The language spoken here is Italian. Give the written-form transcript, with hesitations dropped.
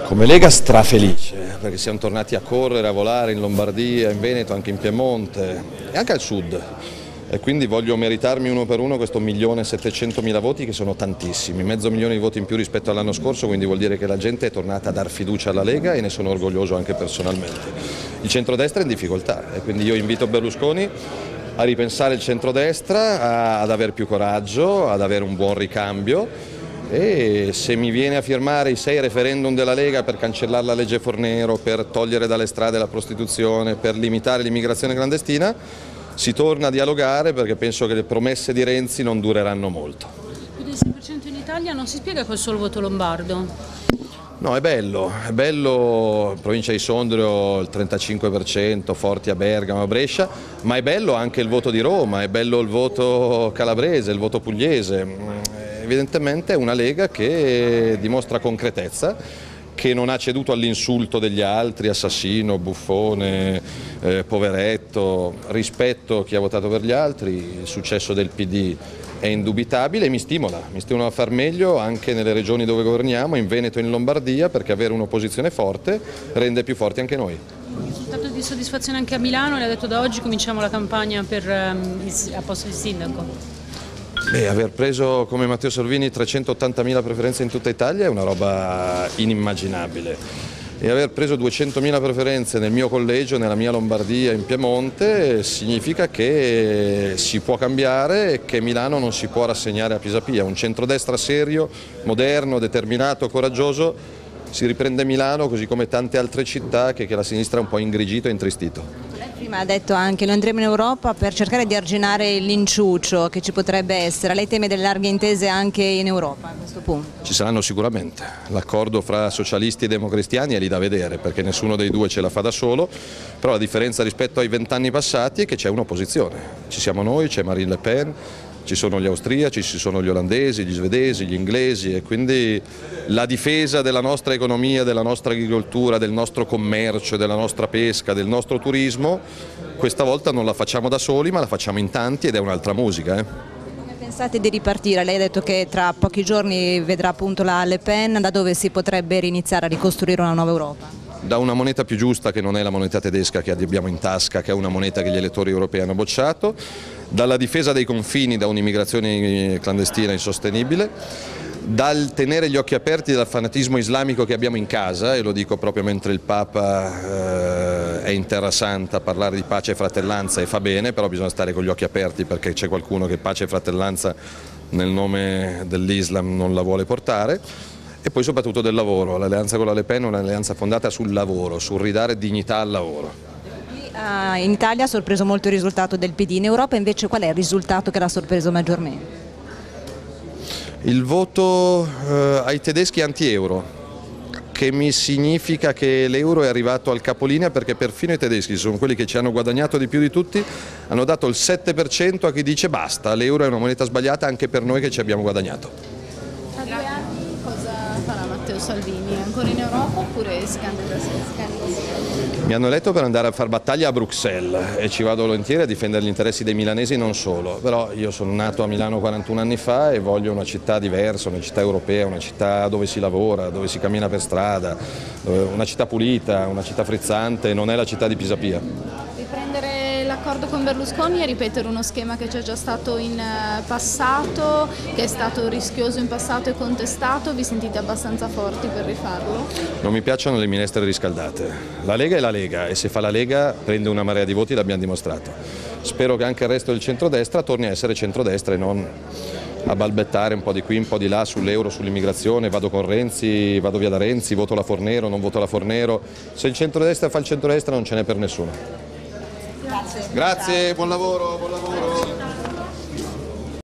Come Lega strafelice, perché siamo tornati a correre, a volare in Lombardia, in Veneto, anche in Piemonte e anche al sud. E quindi voglio meritarmi uno per uno questo 1.700.000 voti, che sono tantissimi, 500.000 di voti in più rispetto all'anno scorso, quindi vuol dire che la gente è tornata a dar fiducia alla Lega e ne sono orgoglioso anche personalmente. Il centrodestra è in difficoltà e quindi io invito Berlusconi a ripensare il centrodestra, ad avere più coraggio, ad avere un buon ricambio. E se mi viene a firmare i 6 referendum della Lega per cancellare la legge Fornero, per togliere dalle strade la prostituzione, per limitare l'immigrazione clandestina, si torna a dialogare, perché penso che le promesse di Renzi non dureranno molto. Più del 6% in Italia non si spiega col solo voto lombardo? No, è bello, provincia di Sondrio il 35%, forti a Bergamo, a Brescia, ma è bello anche il voto di Roma, è bello il voto calabrese, il voto pugliese. Evidentemente è una Lega che dimostra concretezza, che non ha ceduto all'insulto degli altri, assassino, buffone, poveretto, rispetto chi ha votato per gli altri. Il successo del PD è indubitabile e mi stimola a far meglio anche nelle regioni dove governiamo, in Veneto e in Lombardia, perché avere un'opposizione forte rende più forti anche noi. Risultato di soddisfazione anche a Milano, le ha detto da oggi cominciamo la campagna per a posto di sindaco. Aver preso come Matteo Salvini 380.000 preferenze in tutta Italia è una roba inimmaginabile, e aver preso 200.000 preferenze nel mio collegio, nella mia Lombardia, in Piemonte, significa che si può cambiare e che Milano non si può rassegnare a Pisapia. Un centrodestra serio, moderno, determinato, coraggioso si riprende Milano, così come tante altre città che la sinistra è un po' ingrigito e intristito. Prima ha detto anche noi andremo in Europa per cercare di arginare l'inciuccio che ci potrebbe essere. Lei teme delle larghe intese anche in Europa a questo punto? Ci saranno sicuramente. L'accordo fra socialisti e democristiani è lì da vedere, perché nessuno dei due ce la fa da solo, però la differenza rispetto ai 20 anni passati è che c'è un'opposizione. Ci siamo noi, c'è Marine Le Pen, ci sono gli austriaci, ci sono gli olandesi, gli svedesi, gli inglesi, e quindi la difesa della nostra economia, della nostra agricoltura, del nostro commercio, della nostra pesca, del nostro turismo, questa volta non la facciamo da soli, ma la facciamo in tanti, ed è un'altra musica. Come pensate di ripartire? Lei ha detto che tra pochi giorni vedrà appunto la Le Pen, da dove si potrebbe riniziare a ricostruire una nuova Europa? Da una moneta più giusta, che non è la moneta tedesca che abbiamo in tasca, che è una moneta che gli elettori europei hanno bocciato, dalla difesa dei confini da un'immigrazione clandestina insostenibile, dal tenere gli occhi aperti dal fanatismo islamico che abbiamo in casa, e lo dico proprio mentre il Papa è in Terra Santa a parlare di pace e fratellanza, e fa bene, però bisogna stare con gli occhi aperti, perché c'è qualcuno che pace e fratellanza nel nome dell'Islam non la vuole portare. E poi soprattutto del lavoro. L'alleanza con la Le Pen è un'alleanza fondata sul lavoro, sul ridare dignità al lavoro. In Italia ha sorpreso molto il risultato del PD, in Europa invece qual è il risultato che l'ha sorpreso maggiormente? Il voto ai tedeschi anti-euro, che mi significa che l'euro è arrivato al capolinea, perché perfino i tedeschi, sono quelli che ci hanno guadagnato di più di tutti, hanno dato il 7% a chi dice basta, l'euro è una moneta sbagliata anche per noi che ci abbiamo guadagnato. Matteo Salvini, ancora in Europa oppure scandalo? Mi hanno eletto per andare a far battaglia a Bruxelles e ci vado volentieri a difendere gli interessi dei milanesi, non solo, però io sono nato a Milano 41 anni fa e voglio una città diversa, una città europea, una città dove si lavora, dove si cammina per strada, una città pulita, una città frizzante, non è la città di Pisapia. Riprendere l'accordo con Berlusconi e ripetere uno schema che c'è già stato in passato, che è stato rischioso in passato e contestato, vi sentite abbastanza forti per rifarlo? Non mi piacciono le minestre riscaldate. La Lega è la Lega, e se fa la Lega prende una marea di voti, l'abbiamo dimostrato. Spero che anche il resto del centrodestra torni a essere centrodestra e non a balbettare un po' di qui, un po' di là sull'euro, sull'immigrazione, vado con Renzi, vado via da Renzi, voto la Fornero, non voto la Fornero. Se il centrodestra fa il centrodestra non ce n'è per nessuno. Grazie. Grazie, buon lavoro, buon lavoro.